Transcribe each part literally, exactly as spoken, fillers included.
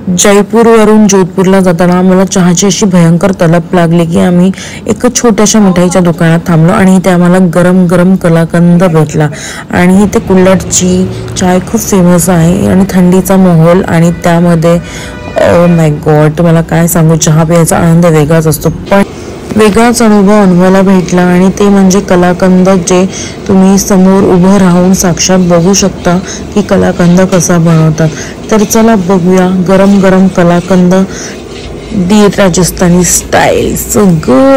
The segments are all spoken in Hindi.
जयपूरवरून जोधपूरला जाताना आम्हाला चहाची अशी भयंकर तलब लागली की आम्ही एका छोट्याशा मिठाईच्या दुकानात थांबलो आणि इथे आम्हाला गरम गरम कलाकंद भेटला। आणि इथे कुल्हड़ची चाय खूप फेमस आहे आणि थंडीचा माहोल आणि त्यामध्ये ओ माय गॉड, तुम्हाला काय सांगू, चहा प्यायचा आनंद वेगळाच असतो। पण वेगळाच अनुभव अनुभवायला भेटला आणि ते म्हणजे कलाकंद, जे तुम्ही समोर उभं राहून साक्षात बघू शकता की कलाकंद कसा बनवतात। तर चला बघूया गरम गरम kalakand the Rajasthani style. So good.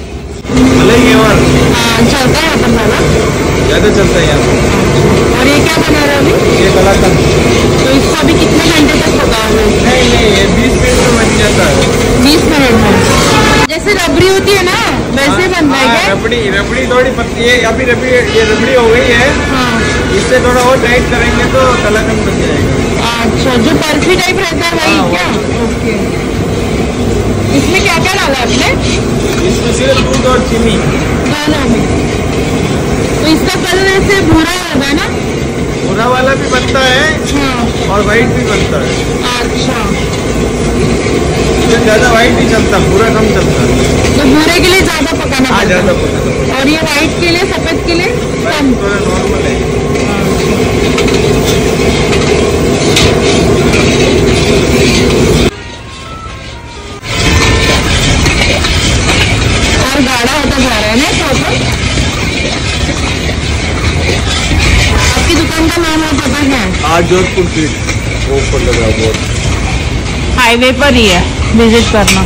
चलता है अपन वाला ज़्यादा चलता है यहाँ। और ये क्या बना रहा है अभी? ये कलाकंद। तो इसको अभी कितने घंटे तक पकाओगे? नहीं नहीं, ये बीस मिनट में बन जाता है। बीस मिनट में? जैसे रबड़ी होती है ना वैसे बन रहा है क्या? रबड़ी रबड़ी थोड़ी पतली, ये अभी रबड़ी ये रबड़ी हो गई है। हाँ। इससे थोड़ा और टाइट करेंगे तो कलाकंद बन जाएगा। अच्छा, जो बर्फी टाइप रहता है वही क्या? ओके। इसमें क्या क्या डाला आपने? इसमें सिर्फ दूध और चीनी दोनों में। तो इसका कलर ऐसे भूरा होगा ना? भूरा वाला भी बनता है। हाँ। और वाइट भी बनता है। अच्छा, इसमें ज़्यादा वाइट नहीं चलता, भूरा कम चलता है। तो भूरे के लिए ज़्यादा पकाना हाँ, पड़ता ज़्यादा है। पकाना। और ये वाइट के लिए, सफ़ेद के लिए कम? थोड़ा नॉर्मल है। और गाढ़ा होता जा रहा है ना तो आपकी दुकान का नाम है पता है? आज जोधपुर स्ट्रीट ऊपर लगा बहुत हाईवे पर ही है, विजिट करना।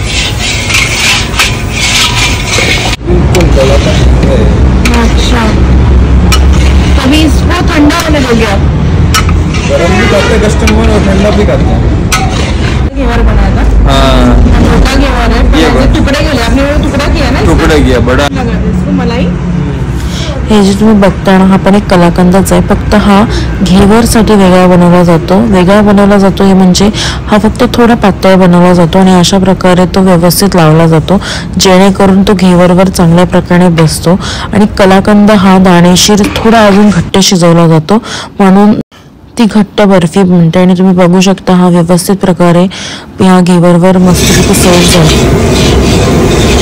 अच्छा, तभी इसको ठंडा होने दोगे आप? गरम भी करते हैं कस्टमर और ठंडा भी करते हैं। घेवर बनाया था। हाँ, छोटा घेवर है, ये पहले टुकड़े के लिए आपने वो टुकड़ा किया ना? टुकड़ा किया बड़ा। लगा दे इसको मलाई। हे जे तुम्ही बघताय ना, हा पण एक कलाकंदच आहे, फक्त हा घेवरसाठी वेगळा बनवला जातो। वेगळा बनवला जातो हे म्हणजे हा फक्त थोडा पातळ बनवला जातो आणि अशा प्रकारे तो व्यवस्थित लावला जातो जेणेकरून तो घेवरवर चांगल्या प्रकारे बसतो। आणि कलाकंद हा दाणेशीर थोडा अजून घट्ट शिजवला जातो म्हणून ती घट्ट बर्फी बनते। आणि तुम्ही बघू शकता हा व्यवस्थित प्रकारे या घेवरवर मस्तपैकी सर्व झाला।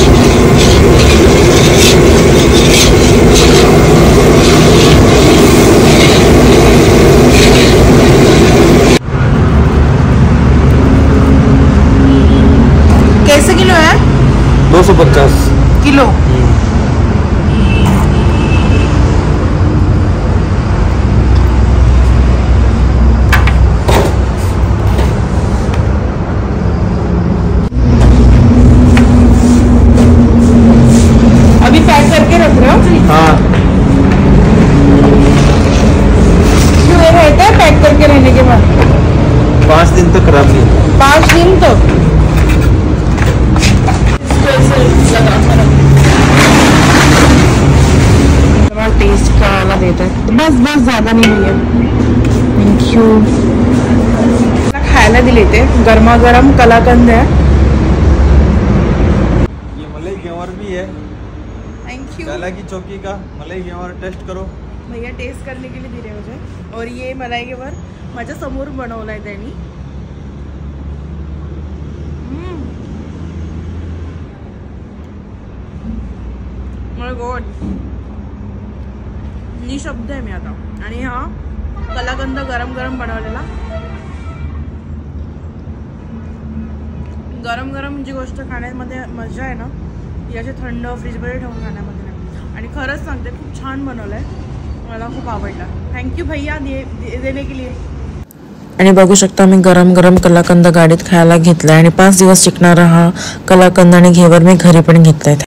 कैसे किलो है? दो सौ पचास किलो। अभी पैक करके रख रहे हो? हाँ, क्यों ये रहता है पैक करके रहने के बाद? पाँच दिन तक खराब नहीं होता। पाँच दिन तक? टेस्ट का वाला देता है, बस बस ज्यादा नहीं है। Thank you. खायला दिले थे गरमा गरम कलाकंद है। ये मलाई घेवर भी है। थैंक यू काला की चौकी का मलाई घेवर टेस्ट करो। भैया टेस्ट करने के लिए दिले मुझे। और ये मलाई घेवर माझ्या समोर बनवलाय त्यांनी। माय गॉड, निशब्द आहे मी आता। आणि हा कलाकंद गरम गरम बनवलेला, गरम गरम जी गोष्ट खाण्यामध्ये मजा आहे ना, ती अशी थंड फ्रीजमध्ये ठेवून खाण्यामध्ये नाही। आणि खरंच सांगते खूप छान बनवलं आहे, मला खूप आवडला। थँक्यू भैया दे, दे, देने के लिए। आणि बघू शकता मी गरम गरम कलाकंद गाडीत खायला घेतलाय आणि पाच दिवस टिकणारा हा कलाकंद आणि घेवर मी घरी पण घेतलाय।